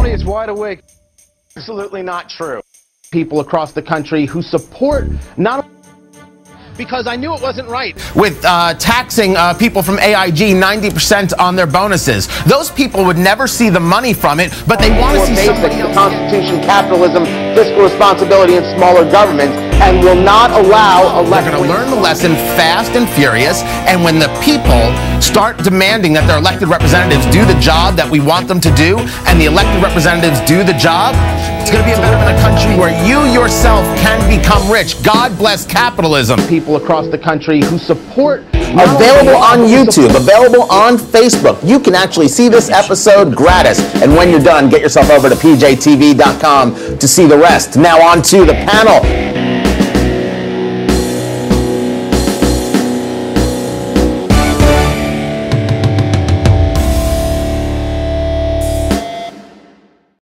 Everybody is wide awake. Absolutely not true. People across the country who support not because I knew it wasn't right. With taxing people from AIG 90% on their bonuses. Those people would never see the money from it, but they want to see somebody else. The Constitution, capitalism, fiscal responsibility, and smaller government, and will not allow They're going to learn the lesson fast and furious, and when the people start demanding that their elected representatives do the job that we want them to do, and the elected representatives do the job, it's going to be a better country where you yourself can become rich. God bless capitalism. People across the country who support. Available on YouTube, available on Facebook. You can actually see this episode gratis. And when you're done, get yourself over to pjtv.com to see the rest. Now on to the panel.